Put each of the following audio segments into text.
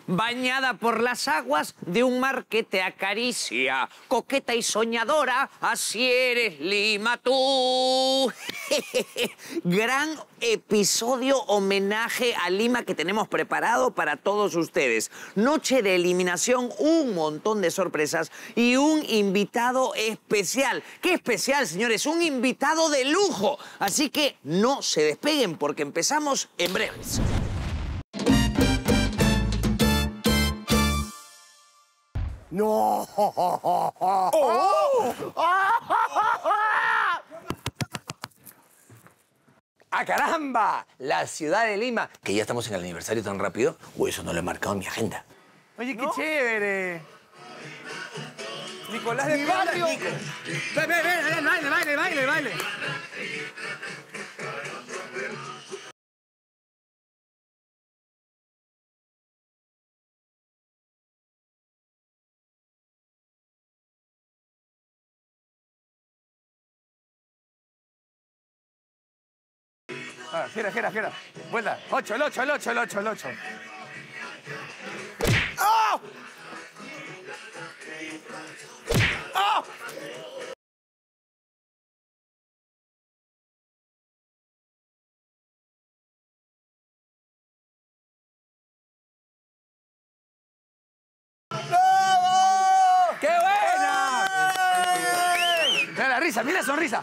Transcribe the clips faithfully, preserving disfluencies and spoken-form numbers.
bañada por las aguas de un mar que te acaricia. Coqueta y soñadora, así eres Lima tú. Gran episodio homenaje a Lima que tenemos preparado para todos ustedes. Noche de eliminación, un montón de sorpresas y un invitado especial. ¿Qué especial, señores? Un invitado de lujo. Así que no se despeguen porque empezamos en breves. ¡No! ¡Oh! ¡Ah, caramba! La ciudad de Lima. Que ya estamos en el aniversario tan rápido. Uy, eso no lo he marcado en mi agenda. Oye, qué ¿No? chévere. Nicolás de Mi Pablo. barrio. Nico. Ven, ven, ven, ven, baile, baile, baile, baile. Ah, gira, gira, gira. Vuelta. Ocho, el ocho, el ocho, el ocho, el ocho. ¡Oh! ¡Oh! ¡Bravo! ¡Qué buena! Mira la risa, mira la sonrisa.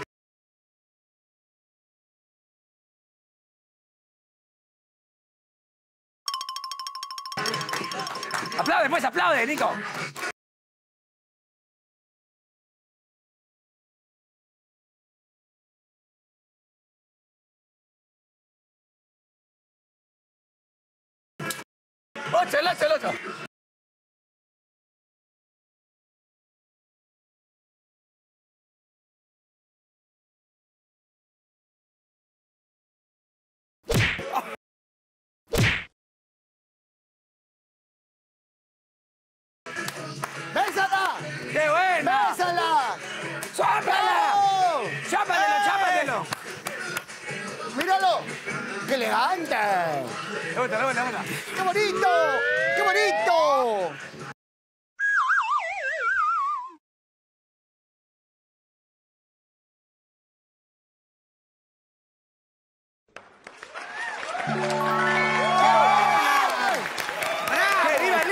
Aplaude, pues, aplaude, Nico. Ocho, el ocho, el ocho. ¡Bésala! ¡Qué buena! ¡Bésala! ¡Chápala! ¡Bravo! ¡Chápatelo, ¡Eh! chápatelo! ¡Míralo! ¡Qué elegante! Le gusta, le gusta, le gusta. ¡Qué bonito! ¡Qué bonito! ¡Que viva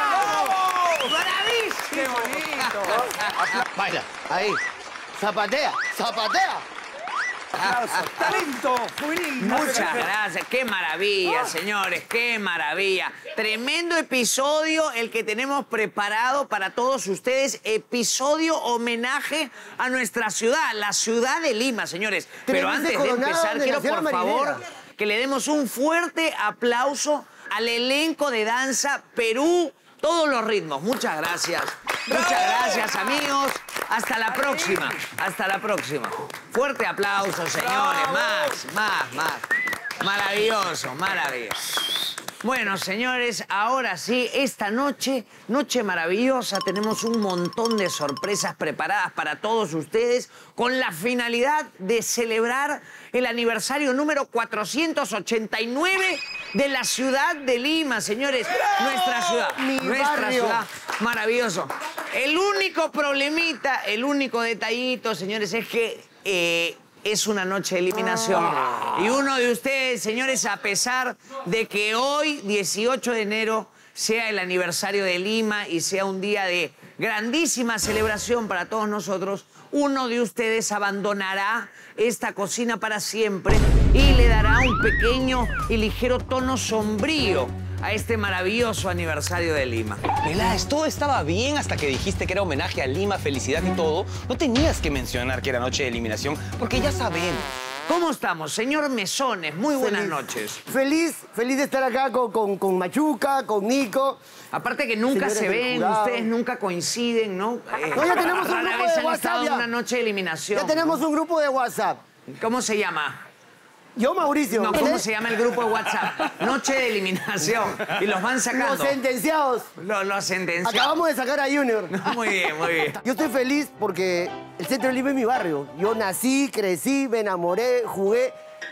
Lima! ¡Bravísimo! ¡Qué bonito! Baila, ahí. Zapatea, zapatea. Aplausos. Talento juvenil. Muchas gracias. Qué maravilla, señores. Qué maravilla. Tremendo episodio el que tenemos preparado para todos ustedes. Episodio homenaje a nuestra ciudad, la ciudad de Lima, señores. Pero Tenemos antes de Coronado empezar, de quiero la por Sierra favor Marinera. que le demos un fuerte aplauso al elenco de danza Perú. Todos los ritmos. Muchas gracias. Muchas gracias, amigos. Hasta la próxima. Hasta la próxima. Fuerte aplauso, señores. Más, más, más. Maravilloso, maravilloso. Bueno, señores, ahora sí, esta noche, noche maravillosa, tenemos un montón de sorpresas preparadas para todos ustedes con la finalidad de celebrar el aniversario número cuatrocientos ochenta y nueve de la ciudad de Lima, señores. Nuestra ciudad, Mi nuestra barrio. ciudad. Maravilloso. El único problemita, el único detallito, señores, es que eh, es una noche de eliminación. Y uno de ustedes, señores, a pesar de que hoy, dieciocho de enero, sea el aniversario de Lima y sea un día de grandísima celebración para todos nosotros, uno de ustedes abandonará esta cocina para siempre y le dará un pequeño y ligero tono sombrío a este maravilloso aniversario de Lima. Peláez, todo estaba bien hasta que dijiste que era homenaje a Lima, felicidad y todo. No tenías que mencionar que era noche de eliminación, porque ya sabemos. ¿Cómo estamos, señor Mesones? Muy buenas Feliz. noches. Feliz, feliz de estar acá con, con, con Machuca, con Nico. Aparte que nunca Señores se del ven, jurado. ustedes nunca coinciden, ¿no? Eh, No, ya tenemos un rara grupo vez de han WhatsApp estado en ya. una noche de eliminación. Ya tenemos un grupo de WhatsApp. ¿Cómo se llama? Yo, Mauricio. No, ¿cómo ¿Usted? se llama el grupo de WhatsApp? Noche de eliminación. Y los van sacando. Los sentenciados. Los, los sentenciados. Acabamos de sacar a Junior. Muy bien, muy bien. Yo estoy feliz porque el centro de Lima es mi barrio. Yo nací, crecí, me enamoré, jugué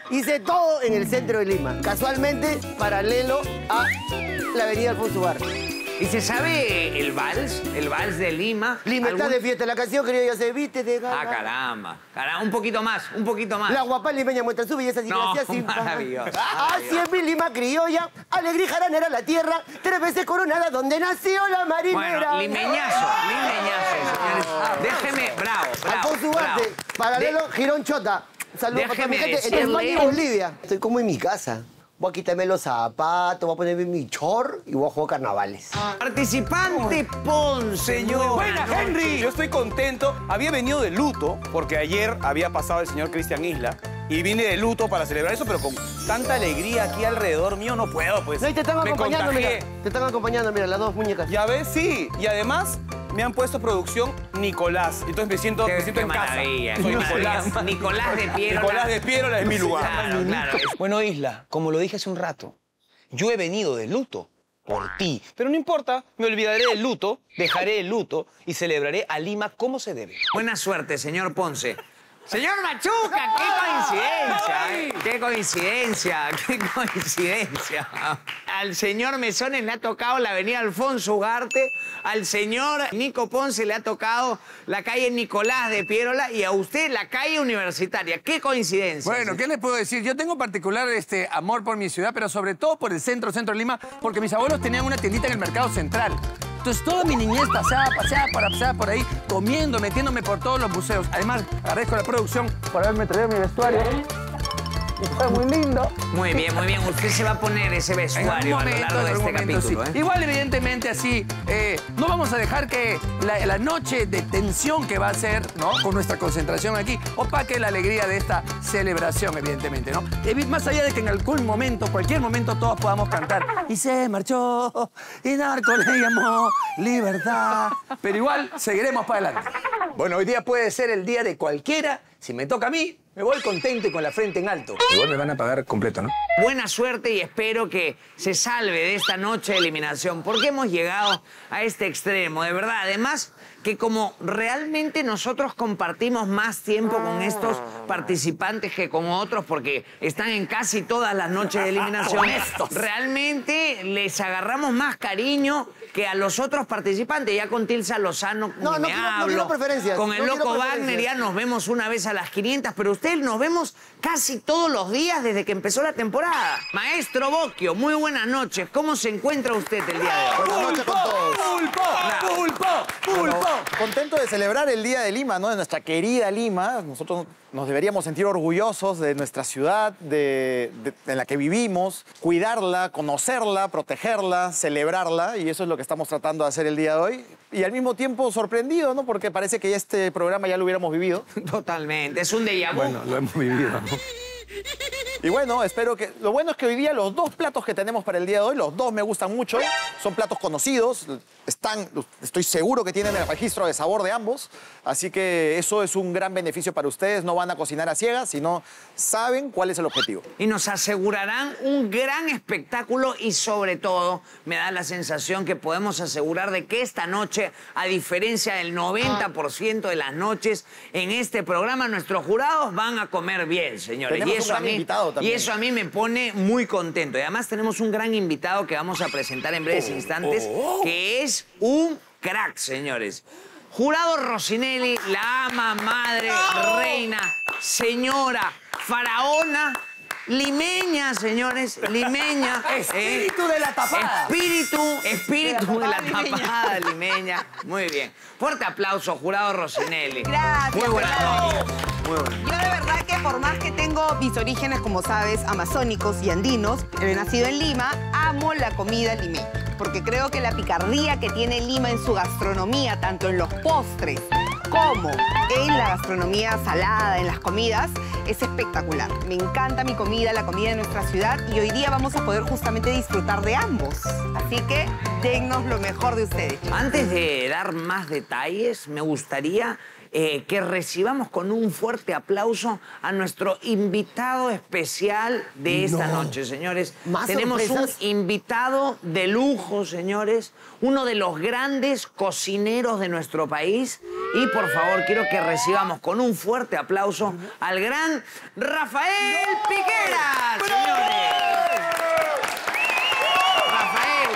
Hice todo en el centro de Lima, casualmente paralelo a la avenida Alfonso Ugarte. ¿Y se sabe el vals? ¿El vals de Lima? Lima está ¿Algún- de fiesta, la canción que ya se viste de gana. Ah, caramba. Caramba, un poquito más, un poquito más. La guapa limeña muestra su belleza sin No, gracia, sin paja. maravilloso, Así es mi Lima criolla, alegría y jaranera la tierra, tres veces coronada donde nació la marinera. Bueno, limeñazo, limeñazo, señores. Déjeme, bravo, bravo, Alfonso Ugarte, bravo. paralelo Girón Chota. Saludos para toda mi Déjeme gente entre decirle- España y Bolivia. Estoy como en mi casa. Voy a quitarme los zapatos, voy a ponerme mi chor y voy a jugar carnavales. Participante Ponce. muy Buena, noche. Henry. Yo estoy contento. Había venido de luto porque ayer había pasado el señor Cristian Isla y vine de luto para celebrar eso, pero con tanta alegría aquí alrededor mío no puedo, pues. No, y te están Me acompañando, contagié. mira. Te están acompañando, mira, las dos muñecas. Ya ves, sí. Y además me han puesto producción Nicolás. Entonces me siento, Qué, me siento qué en casa. maravilla, Soy qué Nicolás. maravilla. Nicolás de Piérola. Nicolás de Piérola es mi lugar. Claro, claro. Bueno, Isla, como lo dije hace un rato, yo he venido de luto por ti. Pero no importa, me olvidaré del luto, dejaré el luto y celebraré a Lima como se debe. Buena suerte, señor Ponce. Señor Machuca, qué coincidencia, ¿eh? Qué coincidencia, qué coincidencia. Al señor Mesones le ha tocado la avenida Alfonso Ugarte, al señor Nico Ponce le ha tocado la calle Nicolás de Piérola y a usted la calle Universitaria. Qué coincidencia. Bueno, ¿qué les puedo decir? Yo tengo particular este, amor por mi ciudad, pero sobre todo por el centro, centro de Lima, porque mis abuelos tenían una tiendita en el mercado central. Entonces, toda mi niñez paseaba, paseaba, para, paseaba por ahí, comiendo, metiéndome por todos los museos. Además, agradezco a la producción por haberme traído mi vestuario. Y fue muy lindo. Muy bien, muy bien. Usted se va a poner ese En vestuario algún a lo momento, largo en de algún este momento, capítulo, sí. ¿eh? Igual, evidentemente, así, eh, no vamos a dejar que la, la noche de tensión que va a ser, ¿no? Con nuestra concentración aquí, opaque la alegría de esta celebración, evidentemente, ¿no? Evi- Más allá de que en algún momento, cualquier momento, todos podamos cantar. Y se marchó, y Narco le llamó libertad. Pero igual, seguiremos para adelante. Bueno, hoy día puede ser el día de cualquiera. Si me toca a mí, me voy contento y con la frente en alto. Igual me van a pagar completo, ¿no? Buena suerte y espero que se salve de esta noche de eliminación, porque hemos llegado a este extremo, de verdad. Además, que como realmente nosotros compartimos más tiempo con estos participantes que con otros, porque están en casi todas las noches de eliminación, realmente les agarramos más cariño que a los otros participantes. Ya con Tilsa Lozano No, ni no me quiero- no hablo. quiero preferencias, Con el no quiero Loco preferencias. Wagner ya nos vemos una vez a las quinientas, pero ustedes nos vemos casi todos los días desde que empezó la temporada. Maestro Bocchio, muy buenas noches. ¿Cómo se encuentra usted el día de hoy? Buenas noches con todos. ¡Pulpo! ¡Pulpo! ¡Pulpo! Contento de celebrar el Día de Lima, ¿no? De nuestra querida Lima. Nosotros nos deberíamos sentir orgullosos de nuestra ciudad, de, de- en la que vivimos, cuidarla, conocerla, protegerla, celebrarla, y eso es lo que estamos tratando de hacer el día de hoy. Y al mismo tiempo sorprendido, ¿no? Porque parece que este programa ya lo hubiéramos vivido. Totalmente, es un déjà vu. Bueno, lo hemos vivido, ¿no? Y bueno, espero que... Lo bueno es que hoy día los dos platos que tenemos para el día de hoy, los dos me gustan mucho. Son platos conocidos, están, estoy seguro que tienen el registro de sabor de ambos. Así que eso es un gran beneficio para ustedes. No van a cocinar a ciegas, sino saben cuál es el objetivo. Y nos asegurarán un gran espectáculo y sobre todo me da la sensación que podemos asegurar de que esta noche, a diferencia del noventa por ciento de las noches en este programa, nuestros jurados van a comer bien, señores. Tenemos y un eso gran a mí, invitado también. Y eso a mí me pone muy contento. Y además tenemos un gran invitado que vamos a presentar en breves instantes, que es un crack, señores. Jurado Rossinelli, la ama, madre, reina, señora, faraona, limeña, señores, limeña. Espíritu de la tapada. Espíritu, espíritu de la tapada limeña. tapada limeña. Muy bien. Fuerte aplauso, Jurado Rossinelli. Gracias. Muy buenas bravo. noches. Muy buenas. Yo de verdad que por más que tengo mis orígenes, como sabes, amazónicos y andinos, he nacido en Lima, amo la comida limeña. Porque creo que la picardía que tiene Lima en su gastronomía, tanto en los postres como en la gastronomía salada, en las comidas, es espectacular. Me encanta mi comida, la comida de nuestra ciudad, y hoy día vamos a poder justamente disfrutar de ambos. Así que dennos lo mejor de ustedes. Antes de dar más detalles, me gustaría eh, que recibamos con un fuerte aplauso a nuestro invitado especial de esta No. noche, señores. ¿Más Tenemos sorpresas? un invitado de lujo, señores, uno de los grandes cocineros de nuestro país. Y por favor, quiero que recibamos con un fuerte aplauso al gran Rafael Piqueras, señores. Rafael.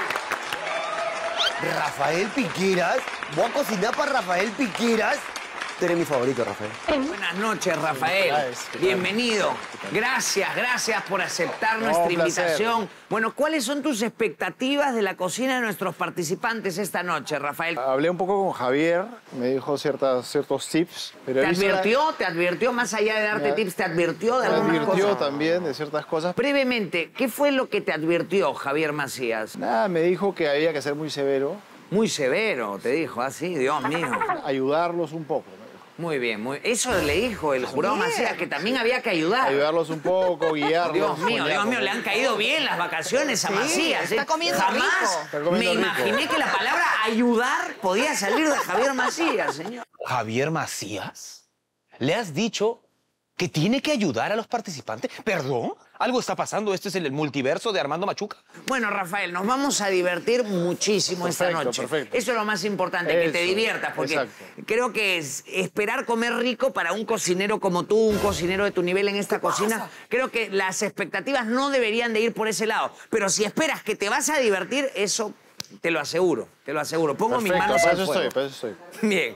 Rafael Piqueras. Voy a cocinar para Rafael Piqueras. Tú eres mi favorito, Rafael. Buenas noches, Rafael. Gracias, ¿qué tal? Bienvenido. Gracias, gracias por aceptar No, nuestra un placer. invitación. Bueno, ¿cuáles son tus expectativas de la cocina de nuestros participantes esta noche, Rafael? Hablé un poco con Javier, me dijo ciertas, ciertos tips. Pero ¿Te he visto la- advirtió? ¿Te advirtió? Más allá de darte Me- tips, ¿te advirtió de Me algunas advirtió cosas? también de ciertas cosas. Brevemente, ¿qué fue lo que te advirtió Javier Macías? Nada, me dijo que había que ser muy severo, Muy severo, te dijo, así, Dios mío. ayudarlos un poco. ¿no? Muy bien, muy Eso le dijo el jurado Macías, que también había que ayudar. Ayudarlos un poco, guiarlos. Dios mío, soñar Dios mío, con- le han caído bien las vacaciones a Sí, Macías. está ¿eh? comiendo Jamás rico. Está me comiendo rico. imaginé que la palabra ayudar podía salir de Javier Macías, señor. ¿Javier Macías? ¿Le has dicho que tiene que ayudar a los participantes? ¿Perdón? ¿Algo está pasando? ¿Este es el multiverso de Armando Machuca? Bueno, Rafael, nos vamos a divertir muchísimo esta Perfecto, noche. perfecto. Eso es lo más importante, que te Eso, diviertas, porque exacto. creo que es esperar comer rico para un cocinero como tú, un cocinero de tu nivel en esta cocina, creo que las expectativas no deberían de ir por ese lado. Pero si esperas que te vas a divertir, eso te lo aseguro, te lo aseguro. Pongo mis Perfecto, manos para al eso fuego. estoy, para eso estoy. Bien.